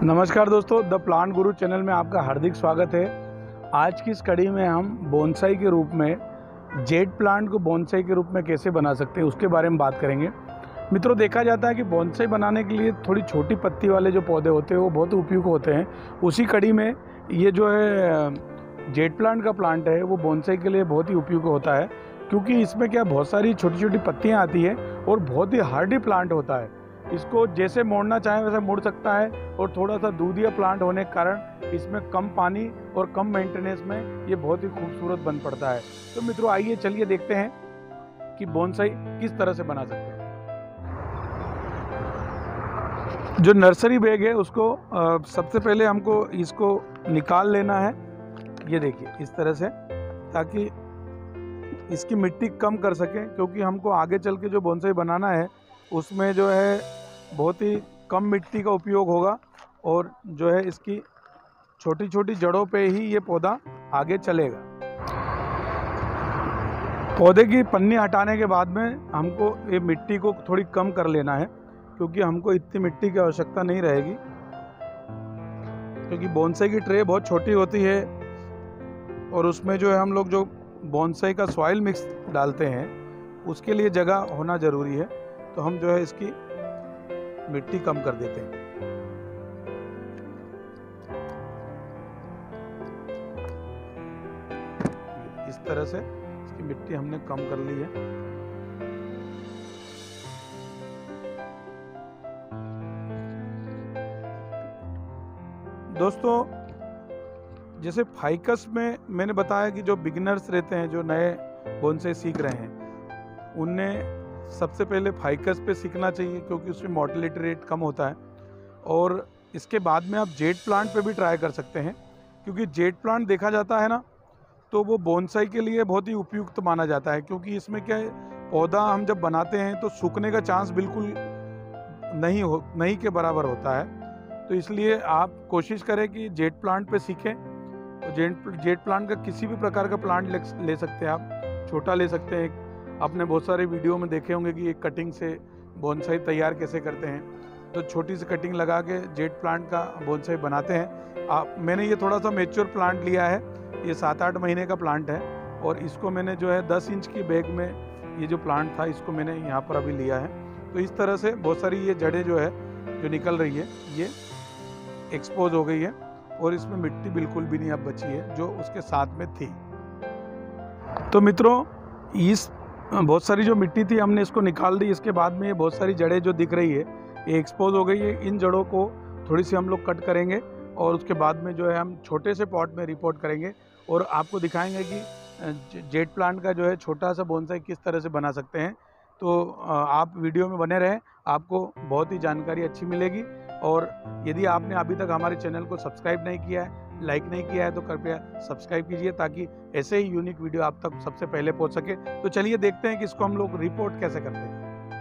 नमस्कार दोस्तों, the plant Guru channel में आपका हार्दिक स्वागत है। आज की इस कड़ी में हम बोनसाई के रूप में जेड प्लांट को बोनसाई के रूप में कैसे बना सकते हैं उसके बारे में बात करेंगे। मित्रों, देखा जाता है कि बोनसाई बनाने के लिए थोड़ी छोटी पत्ती वाले जो पौधे होते हैं वो बहुत उपयुक्त होते हैं। उसी कड़ी में ये जो है जेड प्लांट का प्लांट है वो बोनसाई के लिए बहुत ही उपयुक्त होता है, क्योंकि इसमें क्या बहुत सारी छोटी छोटी पत्तियाँ आती है और बहुत ही हार्डी प्लांट होता है। इसको जैसे मोड़ना चाहें वैसे मुड़ सकता है और थोड़ा सा दूधिया प्लांट होने के कारण इसमें कम पानी और कम मेंटेनेंस में ये बहुत ही खूबसूरत बन पड़ता है। तो मित्रों, आइए चलिए देखते हैं कि बोनसाई किस तरह से बना सकते हैं। जो नर्सरी बैग है उसको सबसे पहले हमको इसको निकाल लेना है। ये देखिए इस तरह से, ताकि इसकी मिट्टी कम कर सके, क्योंकि हमको आगे चल के जो बोनसाई बनाना है उसमें जो है बहुत ही कम मिट्टी का उपयोग होगा और जो है इसकी छोटी छोटी जड़ों पे ही ये पौधा आगे चलेगा। पौधे की पन्नी हटाने के बाद में हमको ये मिट्टी को थोड़ी कम कर लेना है, क्योंकि हमको इतनी मिट्टी की आवश्यकता नहीं रहेगी, क्योंकि बोनसाई की ट्रे बहुत छोटी होती है और उसमें जो है हम लोग जो बोनसाई का सॉइल मिक्स डालते हैं उसके लिए जगह होना ज़रूरी है। तो हम जो है इसकी मिट्टी कम कर देते हैं। इस तरह से इसकी मिट्टी हमने कम कर ली है। दोस्तों, जैसे फाइकस में मैंने बताया कि जो बिगिनर्स रहते हैं, जो नए बोनसाई सीख रहे हैं, उन्हें सबसे पहले फाइकस पे सीखना चाहिए, क्योंकि उसमें मोर्टेलिटी रेट कम होता है। और इसके बाद में आप जेड प्लांट पे भी ट्राई कर सकते हैं, क्योंकि जेड प्लांट देखा जाता है ना, तो वो बोनसाई के लिए बहुत ही उपयुक्त माना जाता है, क्योंकि इसमें क्या है, पौधा हम जब बनाते हैं तो सूखने का चांस बिल्कुल नहीं के बराबर होता है। तो इसलिए आप कोशिश करें कि जेड प्लांट पे सीखें। तो जेड प्लांट का किसी भी प्रकार का प्लांट ले सकते हैं आप, छोटा ले सकते हैं। आपने बहुत सारे वीडियो में देखे होंगे कि एक कटिंग से बोनसाई तैयार कैसे करते हैं। तो छोटी सी कटिंग लगा के जेड प्लांट का बोनसाई बनाते हैं। मैंने ये थोड़ा सा मैच्योर प्लांट लिया है, ये 7-8 महीने का प्लांट है, और इसको मैंने जो है 10 इंच की बैग में ये जो प्लांट था इसको मैंने यहाँ पर अभी लिया है। तो इस तरह से बहुत सारी ये जड़ें जो है जो निकल रही है ये एक्सपोज हो गई है, और इसमें मिट्टी बिल्कुल भी नहीं अब बची है जो उसके साथ में थी। तो मित्रों, इस बहुत सारी जो मिट्टी थी हमने इसको निकाल दी। इसके बाद में ये बहुत सारी जड़ें जो दिख रही है ये एक्सपोज हो गई है। इन जड़ों को थोड़ी सी हम लोग कट करेंगे और उसके बाद में जो है हम छोटे से पॉट में रिपोर्ट करेंगे और आपको दिखाएंगे कि जेड प्लांट का जो है छोटा सा बोनसाई किस तरह से बना सकते हैं। तो आप वीडियो में बने रहें, आपको बहुत ही जानकारी अच्छी मिलेगी। और यदि आपने अभी तक हमारे चैनल को सब्सक्राइब नहीं किया है, लाइक नहीं किया है, तो कृपया सब्सक्राइब कीजिए, ताकि ऐसे ही यूनिक वीडियो आप तक सबसे पहले पहुंच सके। तो चलिए देखते हैं कि इसको हम लोग रिपोर्ट कैसे करते हैं।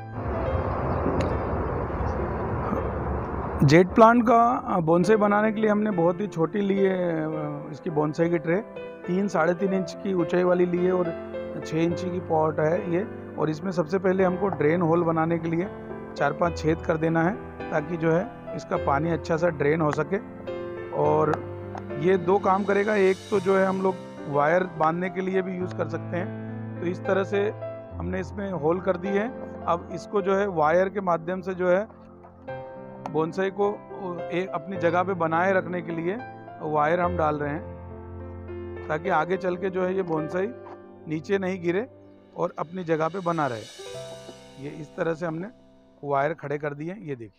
जेड प्लांट का बोनसाई बनाने के लिए हमने बहुत ही छोटी ली है इसकी बोनसाई की ट्रे, 3-3.5 इंच की ऊंचाई वाली ली है और 6 इंची की पॉट है ये। और इसमें सबसे पहले हमको ड्रेन होल बनाने के लिए 4-5 छेद कर देना है, ताकि जो है इसका पानी अच्छा सा ड्रेन हो सके। और ये 2 काम करेगा। एक तो जो है हम लोग वायर बांधने के लिए भी यूज़ कर सकते हैं। तो इस तरह से हमने इसमें होल कर दी है। अब इसको जो है वायर के माध्यम से जो है बोनसाई को एक अपनी जगह पे बनाए रखने के लिए वायर हम डाल रहे हैं, ताकि आगे चल के जो है ये बोनसाई नीचे नहीं गिरे और अपनी जगह पे बना रहे। ये इस तरह से हमने वायर खड़े कर दिए, ये देखिए।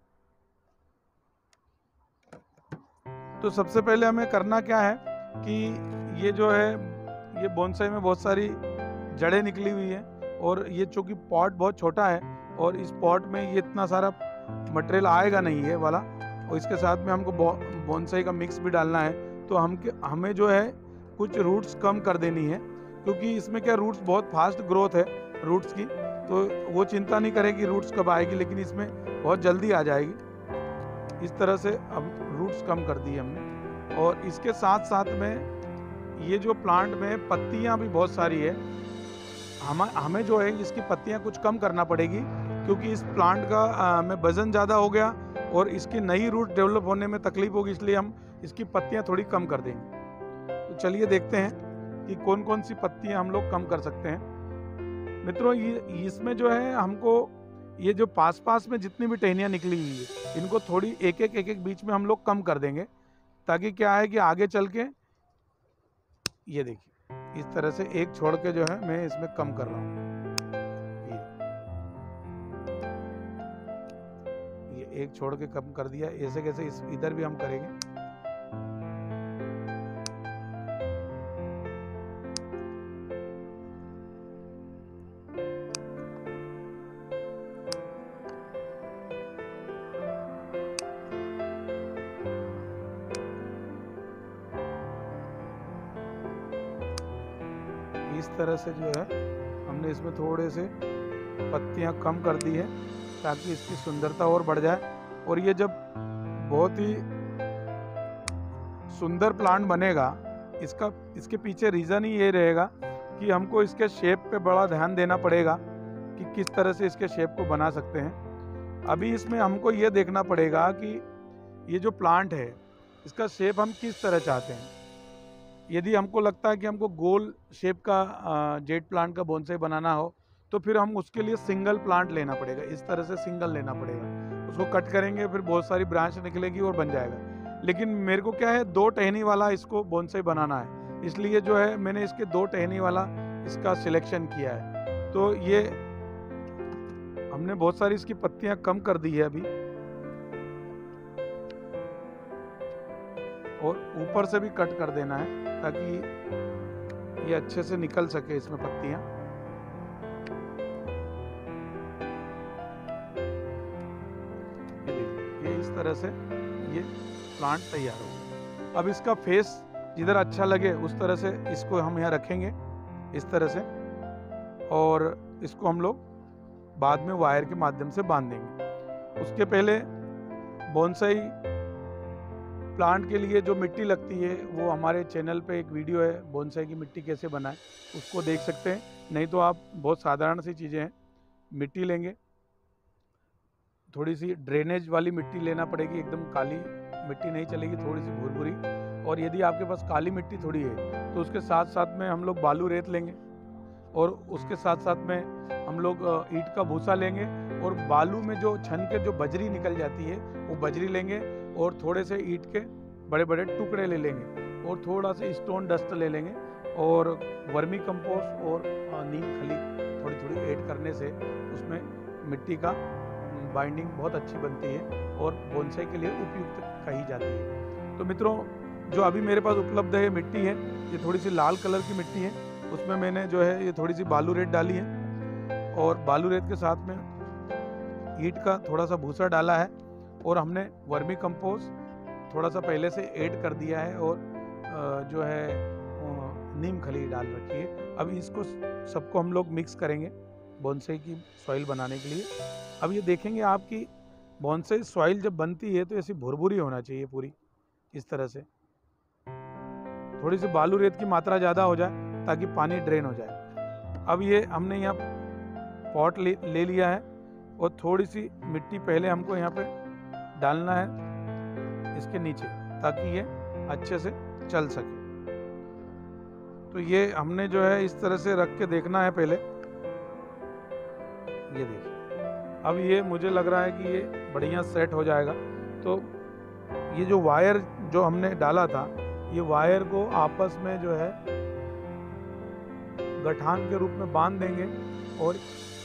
तो सबसे पहले हमें करना क्या है कि ये जो है ये बोनसाई में बहुत सारी जड़ें निकली हुई है, और ये चूँकि पॉट बहुत छोटा है और इस पॉट में ये इतना सारा मटेरियल आएगा नहीं है वाला, और इसके साथ में हमको बोनसाई का मिक्स भी डालना है। तो हमें जो है कुछ रूट्स कम कर देनी है, क्योंकि इसमें क्या रूट्स बहुत फास्ट ग्रोथ है रूट्स की। तो वो चिंता नहीं करें कि रूट्स कब आएगी, लेकिन इसमें बहुत जल्दी आ जाएगी। इस तरह से अब रूट्स कम कर दी हमने। और इसके साथ साथ में ये जो प्लांट में पत्तियां भी बहुत सारी है, हमें जो है इसकी पत्तियां कुछ कम करना पड़ेगी। क्योंकि इस प्लांट का में वजन ज़्यादा हो गया और इसकी नई रूट डेवलप होने में तकलीफ होगी, इसलिए हम इसकी पत्तियां थोड़ी कम कर देंगे। तो चलिए देखते हैं कि कौन कौन सी पत्तियां हम लोग कम कर सकते हैं। मित्रों, ये इसमें जो है हमको ये जो पास पास में जितनी भी टहनियाँ निकली हुई है, इनको थोड़ी एक एक बीच में हम लोग कम कर देंगे, ताकि क्या है कि आगे चल के ये देखिए इस तरह से एक छोड़ के जो है मैं इसमें कम कर रहा हूँ। ये एक छोड़ के कम कर दिया, ऐसे कैसे इधर भी हम करेंगे। इस तरह से जो है हमने इसमें थोड़े से पत्तियां कम कर दी है, ताकि इसकी सुंदरता और बढ़ जाए। और ये जब बहुत ही सुंदर प्लांट बनेगा, इसके पीछे रीज़न ही ये रहेगा कि हमको इसके शेप पे बड़ा ध्यान देना पड़ेगा कि किस तरह से इसके शेप को बना सकते हैं। अभी इसमें हमको ये देखना पड़ेगा कि ये जो प्लांट है इसका शेप हम किस तरह चाहते हैं। यदि हमको लगता है कि हमको गोल शेप का जेट प्लांट का बोनसाई बनाना हो, तो फिर हम उसके लिए सिंगल प्लांट लेना पड़ेगा। इस तरह से सिंगल लेना पड़ेगा, उसको कट करेंगे, फिर बहुत सारी ब्रांच निकलेगी और बन जाएगा। लेकिन मेरे को क्या है, 2 टहनी वाला इसको बोनसाई बनाना है, इसलिए जो है मैंने इसके 2 टहनी वाला इसका सिलेक्शन किया है। तो ये हमने बहुत सारी इसकी पत्तियां कम कर दी है अभी, और ऊपर से भी कट कर देना है ताकि ये अच्छे से निकल सके इसमें पत्तियां। ये इस तरह से ये प्लांट तैयार हो गया। अब इसका फेस जिधर अच्छा लगे उस तरह से इसको हम यहाँ रखेंगे इस तरह से, और इसको हम लोग बाद में वायर के माध्यम से बांध देंगे। उसके पहले बोनसाई प्लांट के लिए जो मिट्टी लगती है वो हमारे चैनल पे एक वीडियो है, बोनसाई की मिट्टी कैसे बनाएं, उसको देख सकते हैं। नहीं तो आप बहुत साधारण सी चीज़ें हैं, मिट्टी लेंगे, थोड़ी सी ड्रेनेज वाली मिट्टी लेना पड़ेगी, एकदम काली मिट्टी नहीं चलेगी, थोड़ी सी भूरभूरी। और यदि आपके पास काली मिट्टी थोड़ी है तो उसके साथ साथ में हम लोग बालू रेत लेंगे, और उसके साथ साथ में हम लोग ईंट का भूसा लेंगे, और बालू में जो छन के जो बजरी निकल जाती है वो बजरी लेंगे, और थोड़े से ईंट के बड़े बड़े टुकड़े ले लेंगे, और थोड़ा सा स्टोन डस्ट ले लेंगे, और वर्मी कंपोस्ट और नीम खली थोड़ी थोड़ी ऐड करने से उसमें मिट्टी का बाइंडिंग बहुत अच्छी बनती है और बोनसाई के लिए उपयुक्त कही जाती है। तो मित्रों, जो अभी मेरे पास उपलब्ध है मिट्टी है, ये थोड़ी सी लाल कलर की मिट्टी है, उसमें मैंने जो है ये थोड़ी सी बालू रेत डाली है, और बालू रेत के साथ में ईंट का थोड़ा सा भूसा डाला है, और हमने वर्मी कंपोस्ट थोड़ा सा पहले से ऐड कर दिया है, और जो है नीम खली डाल रखी है। अब इसको सबको हम लोग मिक्स करेंगे बोनसाई की सॉइल बनाने के लिए। अब ये देखेंगे आपकी बोनसाई सॉइल जब बनती है तो ऐसी भुरभुरी होना चाहिए पूरी, इस तरह से। थोड़ी सी बालू रेत की मात्रा ज़्यादा हो जाए ताकि पानी ड्रेन हो जाए। अब ये हमने यहाँ पॉट ले लिया है, और थोड़ी सी मिट्टी पहले हमको यहाँ पे डालना है इसके नीचे, ताकि ये अच्छे से चल सके। तो ये हमने जो है इस तरह से रख के देखना है पहले। ये देखिए, अब ये मुझे लग रहा है कि ये बढ़िया सेट हो जाएगा। तो ये जो वायर जो हमने डाला था, ये वायर को आपस में जो है गठान के रूप में बांध देंगे, और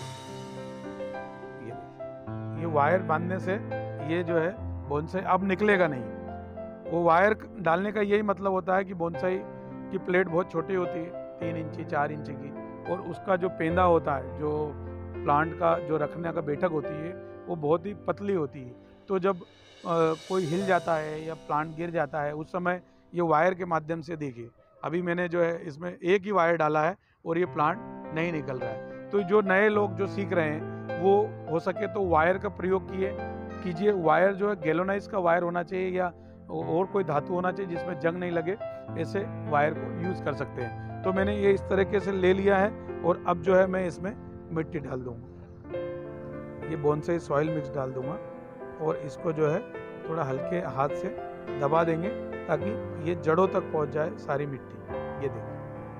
ये वायर बांधने से ये जो है बोनसाई अब निकलेगा नहीं। वो वायर डालने का यही मतलब होता है कि बोनसाई की प्लेट बहुत छोटी होती है, 3 इंची 4 इंची की, और उसका जो पेंदा होता है, जो प्लांट का जो रखने का बैठक होती है, वो बहुत ही पतली होती है। तो जब कोई हिल जाता है या प्लांट गिर जाता है, उस समय ये वायर के माध्यम से देखिए, अभी मैंने जो है इसमें एक ही वायर डाला है और ये प्लांट नहीं निकल रहा है। तो जो नए लोग जो सीख रहे हैं वो हो सके तो वायर का प्रयोग कीजिए। वायर जो है गैल्वेनाइज का वायर होना चाहिए, या और कोई धातु होना चाहिए जिसमें जंग नहीं लगे, ऐसे वायर को यूज़ कर सकते हैं। तो मैंने ये इस तरीके से ले लिया है, और अब जो है मैं इसमें मिट्टी डाल दूँगा। ये बोनसाई सॉइल मिक्स डाल दूंगा और इसको जो है थोड़ा हल्के हाथ से दबा देंगे ताकि ये जड़ों तक पहुंच जाए सारी मिट्टी। ये देखिए,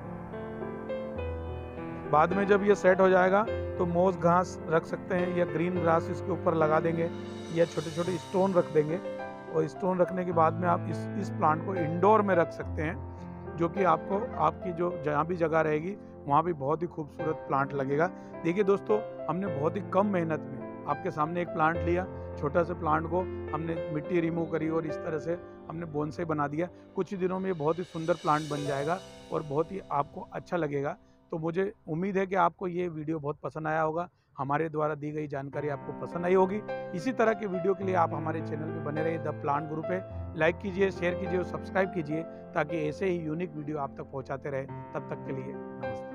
बाद में जब ये सेट हो जाएगा तो मोस घास रख सकते हैं या ग्रीन ग्रास इसके ऊपर लगा देंगे या छोटे छोटे स्टोन रख देंगे। और स्टोन रखने के बाद में आप इस प्लांट को इंडोर में रख सकते हैं, जो कि आपको आपकी जो जहाँ भी जगह रहेगी वहाँ भी बहुत ही खूबसूरत प्लांट लगेगा। देखिए दोस्तों, हमने बहुत ही कम मेहनत में आपके सामने एक प्लांट लिया, छोटा सा प्लांट को हमने मिट्टी रिमूव करी और इस तरह से हमने बोनसाई बना दिया। कुछ ही दिनों में ये बहुत ही सुंदर प्लांट बन जाएगा और बहुत ही आपको अच्छा लगेगा। तो मुझे उम्मीद है कि आपको ये वीडियो बहुत पसंद आया होगा, हमारे द्वारा दी गई जानकारी आपको पसंद आई होगी। इसी तरह के वीडियो के लिए आप हमारे चैनल पे बने रहिए। द प्लांट गुरु पे लाइक कीजिए, शेयर कीजिए और सब्सक्राइब कीजिए ताकि ऐसे ही यूनिक वीडियो आप तक पहुंचाते रहे। तब तक के लिए नमस्ते।